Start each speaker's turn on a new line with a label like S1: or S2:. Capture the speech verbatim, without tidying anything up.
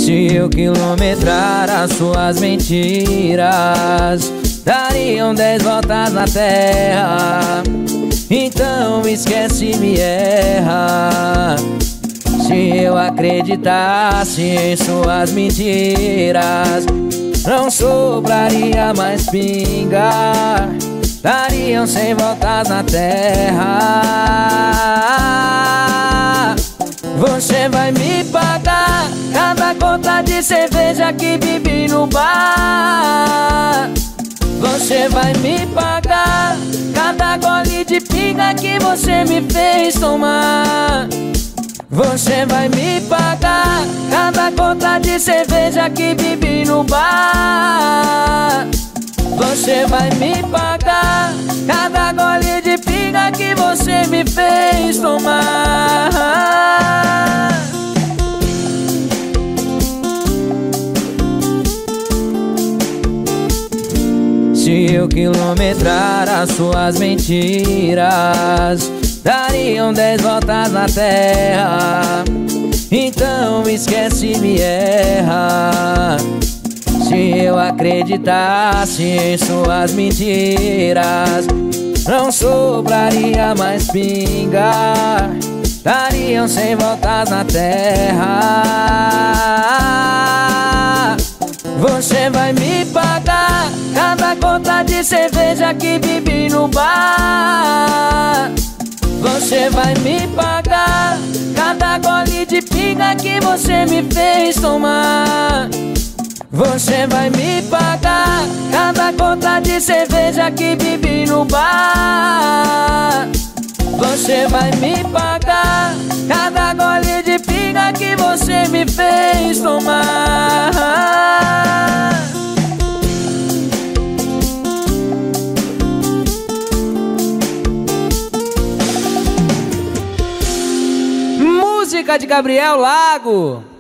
S1: Se eu quilometrar as suas mentiras, dariam dez voltas na terra. Então esquece, me erra. Se eu acreditasse em suas mentiras, não sobraria mais pinga, dariam cem voltas na terra. Você vai me pagar cada conta de cerveja que bebi no bar. Você vai me pagar cada gole de pinga que você me fez tomar. Você vai me pagar cada conta de cerveja que bebi no bar. Você vai me pagar cada gole de pinga que você me fez tomar. Se eu quilometrar as suas mentiras, dariam dez voltas na terra. Então esquece, me erra. Se eu acreditasse em suas mentiras, não sobraria mais pinga, dariam cem voltas na terra. Você vai me pagar cada conta de cerveja que bebi no bar. Você vai me pagar cada gole de pinga que você me fez tomar. Você vai me pagar cada conta de cerveja que bebi no bar. Você vai me pagar cada gole de pinga que você me fez tomar.
S2: Música de Gabriel Lago.